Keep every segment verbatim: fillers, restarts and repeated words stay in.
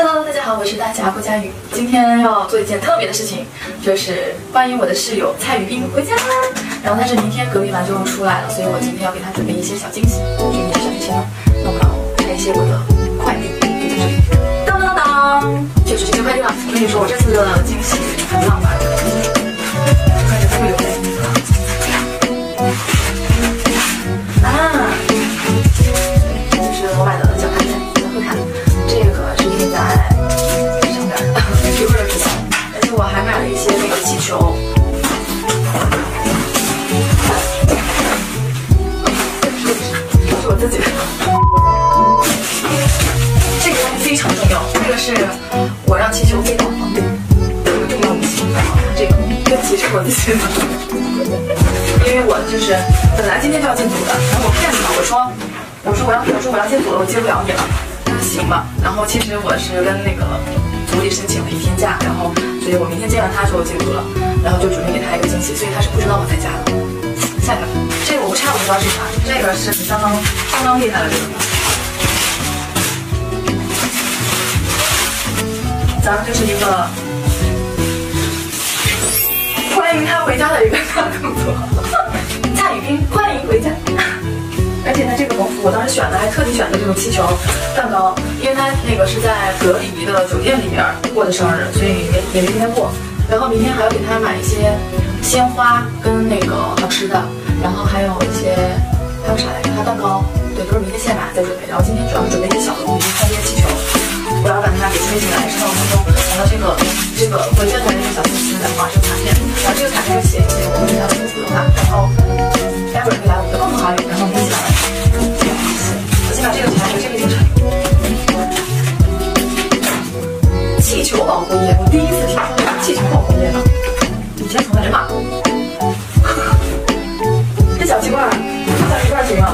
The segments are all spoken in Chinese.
Hello， 大家好，我是大侠郭佳宇。今天要做一件特别的事情，就是欢迎我的室友蔡雨冰回家。然后他是明天隔离完就要出来了，所以我今天要给他准备一些小惊喜。准备小惊喜呢，那我们要拆一些我的快递，就是当当当，就是这些快递了。我跟你说，我这次的惊喜很浪漫，快点会流泪啊！就是我买的小卡片，你们会看。这个是贴在上面的，一会儿就知道。而且我还买了一些那个气球，是我自己的。这个东西非常重要，这个是我让气球飞到房顶，这个重要武器。这个对不起，是我自己的，因为我就是本来今天就要进组的，然后我骗他，我说我说我要我说我要进组了，我接不了你了。行吧，然后其实我是跟那个组里申请了一天假，然后所以我明天见完他之后进组了，然后就准备给他一个惊喜，所以他是不知道我在家的。下一个，这个我不差不知道是啥，这个是相当相当厉害的这个。咱们就是一个欢迎他回家的一个大动作。蔡雨冰欢迎回家。而且呢，这个红福我当时选的还特地选的这种气球蛋糕，因为他那个是在隔离的酒店里面过的生日，所以也也没今天过。然后明天还要给他买一些鲜花跟那个好吃的，然后还有一些还有啥来着？还有蛋糕，对，都是明天现买再准备。然后今天主要是准备一些小的东西，看这些气球，我要把它给吹起来，十到五分钟。然后这个这个回家的那个小心思，然后这个卡片，然后这个卡片就写一些我们对他的祝福的话，然后待会儿会来我们的共同好友，然后我们一起来。我先把这个拆，这个进拆。气球保护液，我第一次听说有气球保护液呢，以前从来没买过。这小气罐，小气罐行吗？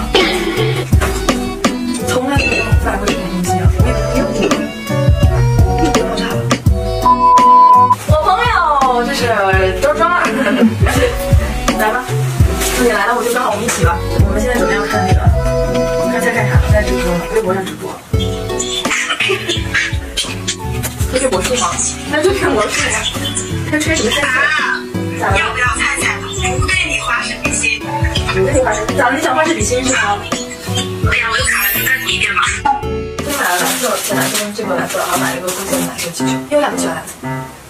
从来没有买过这种东西啊，我也没有用过。又爆炸了。我朋友，这是周周啊，来吧，你来了我就刚好我们一起吧。我们现在准备要看那个。他在干啥？在直播呢，微博上直播。推荐魔术吗？那就吹魔术呀。他吹什么？咋了？ 要不要猜猜？不对你花式比心。 不对你花式？咋了？你想花式比心是吗？ 对呀，我又卡了，你再读一遍吧。 先买了蓝色，浅蓝色跟这个蓝色，然后买了一个灰色的蓝色气球，因为两个喜欢蓝色。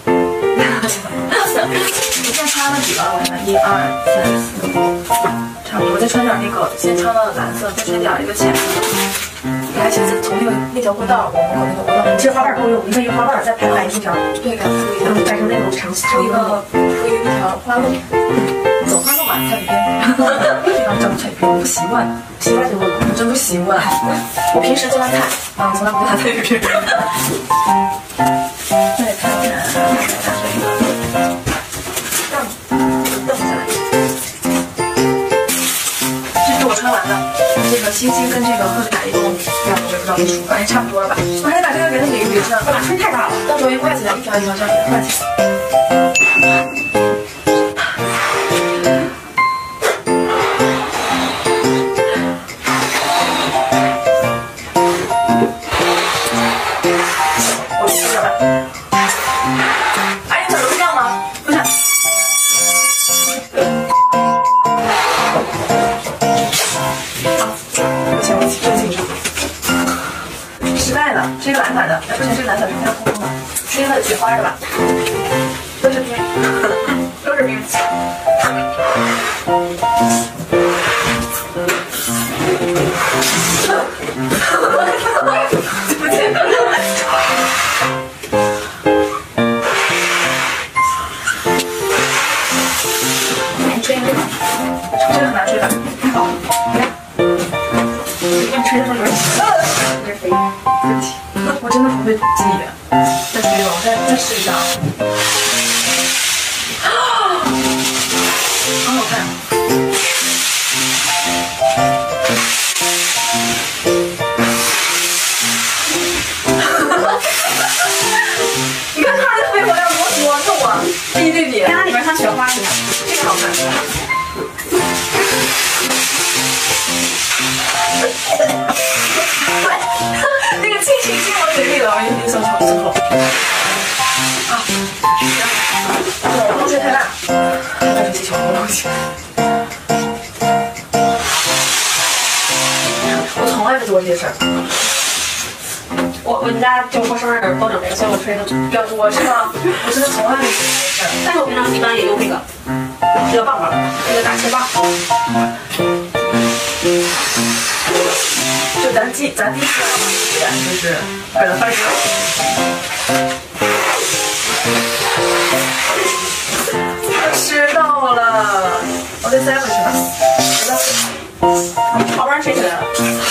我现在穿了几个？我看看，一二三四五。差不多，再穿点那个，先穿了蓝色，再穿点一个浅色。你看，其实从那个那条过道，我门口那个过道， 其实花瓣够用，你可以用花瓣再排排一条， 对，给它铺一条， 改成那种长长一个铺一个一条花路，走花路吧，蔡雨冰。这张叫蔡雨冰，我不习惯， 习惯就会， 我真不习惯。我平时经常踩，啊，从来不打蔡雨冰。再看看，再看这个凳，凳下来。我穿完了，这个星星跟这个贺岁卡一共两个，我也不知道没数，反正差不多了吧。我还得把这个给它捋一捋，这样，我把吹太大了，到时候一挂起来，一条一条这样给它挂起来。我试着吧。哎，你怎么这样吗？不是。失败了，是一个蓝色的，哎，不行，这个蓝色是非常空空的，是一个雪花的吧？都是冰，都是冰。对不起。你吹一个，这个很难吹吧？好，你吹的时候有点有点飞。对不起，我真的不会记忆。再吹一个，我再再试一下啊。很好看。你看它的飞回来多多重啊！这一对比， 看它里边像雪花一样， 这个好看。那个亲情进我嘴里了，我有点小小西。我从来没做过这些事儿。 我我们家就过生日都整这个，所以我吹的要我是吗？我真的从来没做过这些事儿。 但是我平常一般也用那个这个棒棒，这个大切棒。 就咱第咱第一次体验就是为了翻车。吃到了，我得塞回去吧。知道。 好不容易吹起来了。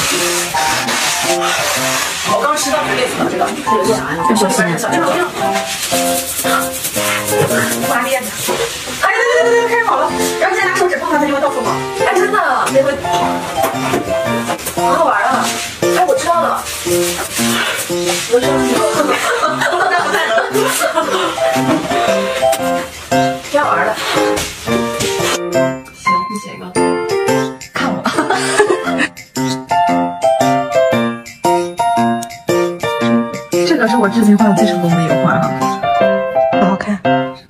我刚吃到嘴里了，这个这个叫啥呀？小心小心小心！ 刮裂的。哎，对对对对，开始跑了。然后再拿手指碰它，它就会到处跑。 哎，真的，那会很好玩啊！哎，我知道了。我知道了。 那不太能。 挺好玩的。行，你写一个。看我。这个是我至今画的最成功的一个画哈。 好好看。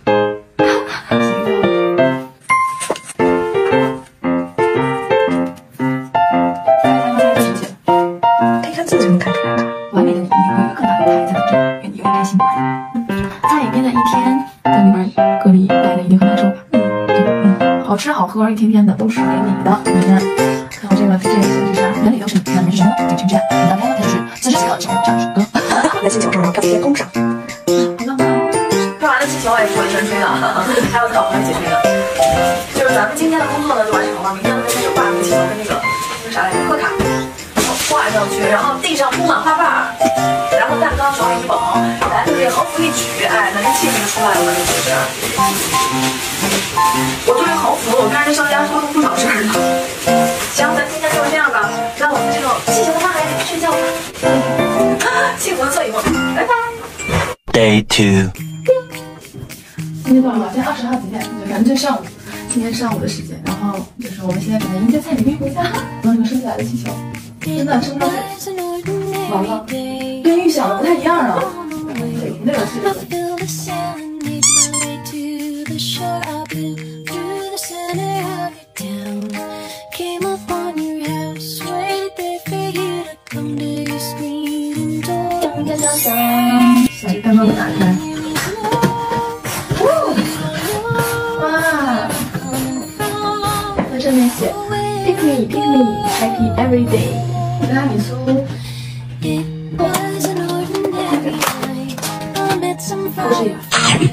可以看字就能看出来。 完美的你，你会有一个更大的舞台在等着，愿你永远开心吧。在海边的一天，在里边隔离待的一定很难受吧？嗯，对，嗯，好吃好喝一天天的都是给你的。你看，看我这个这个是啥？原理都是那里面是什么？就这样，你打开了它就是自制写的这这样首歌。 在气球上，要贴弓上。 好浪漫。吹完了气球我也是我一个人吹的，还有在我旁边一起吹的。就是咱们今天的工作呢就完成了，明天呢就开始挂那个气球跟那个那个啥来着贺卡。挂上去，然后地上铺满花瓣，然后蛋糕手里一捧，来这个横幅一举，哎，那这气氛就出来了，就是。我作为横幅，我跟人家商家沟通不少事儿呢。行，咱今天就这样吧，那我们这种气球的妈还得睡觉吧。幸福的侧一会儿，拜拜。 Day two。 今天多少了？今天二十号几点？就反正就上午，今天上午的时间，然后就是我们现在准备迎接蔡李斌回家，然后这个升起来的气球。真的升到完了，跟预想的不太一样啊。那个是。小蛋糕打开。哇！在这面写 Pick me, pick me, happy every day。提拉米苏，不是呀。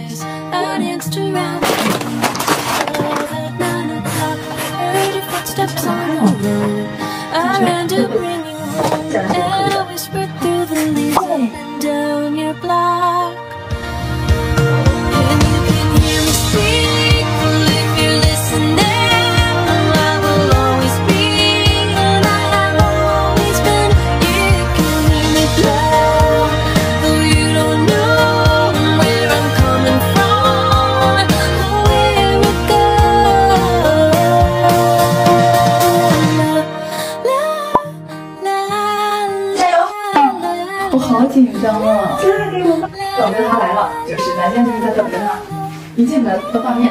紧张啊！等着他来了，就是咱现在就是在等着他一进门的画面。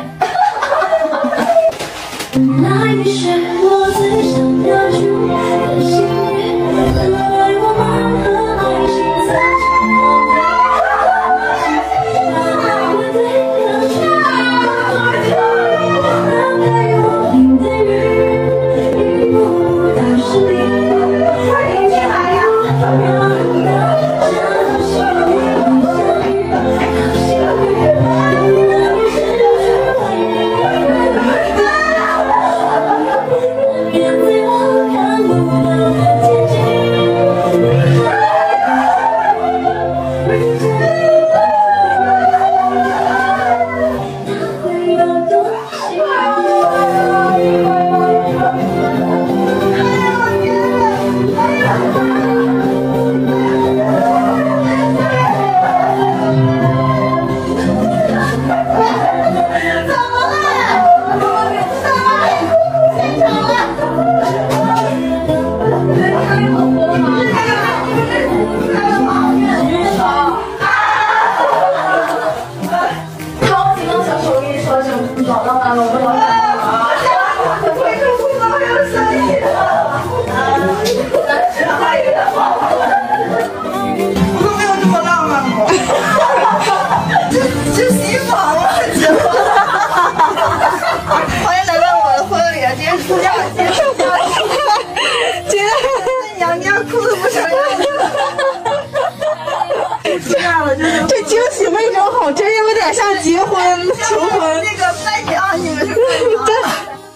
那你是我最想要去的幸运，爱我满和爱情在沉默的，爱我对的全那陪我淋的雨，雨不打湿你，一起来呀！别在我看不到。 出现了，就是这惊喜为什么好？真有点像结婚求婚。 那个拜年啊，你们是真。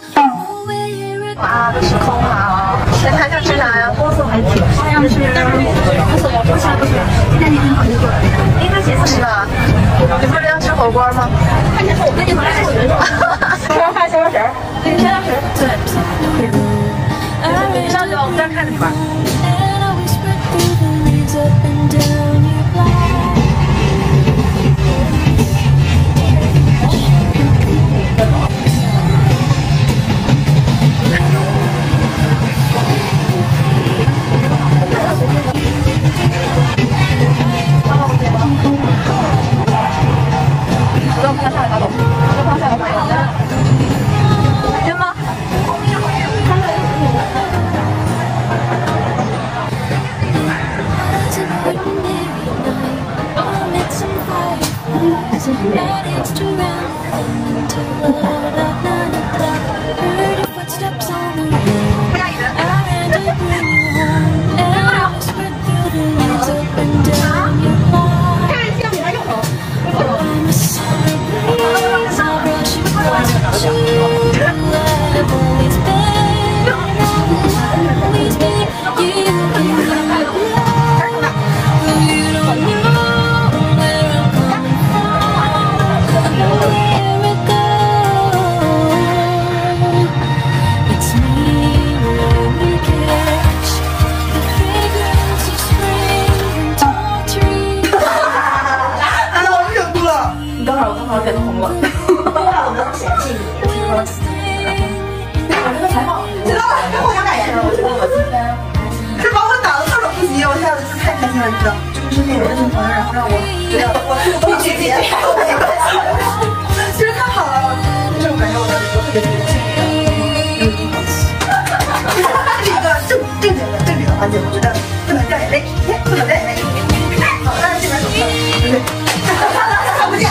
哇，都是空啊！谁还想吃啥呀？ 好像是，现在你很好就过来，应该结束是吧？你不是要吃火锅吗？ 看见我跟你回来我觉得， 吃饭小小食儿，对，小小食儿，对。你上去吧，我们这儿看着你玩。脸都红了， 我能嫌弃你。 我这个采访， 知道了，跟我想感言了。我觉得我今天是把我打的特别不急，我现在就是太开心了，你知道，就是那个认识朋友，然后让我觉得我必须接，就是太好了，这种感觉我特别特别幸运。是一个正正经的正经的环节，我觉得不能掉眼泪，不能掉眼泪。好，但是这边手上，对不对？看不见。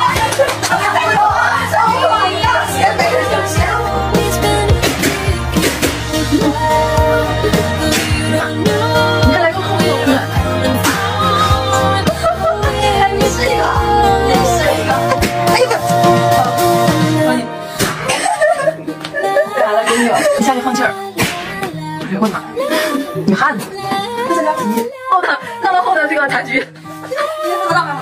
你下去放气儿。哎呦我的妈！女汉子。 这是聊题。 后的，看到后的这个残局。 今天不知道吗？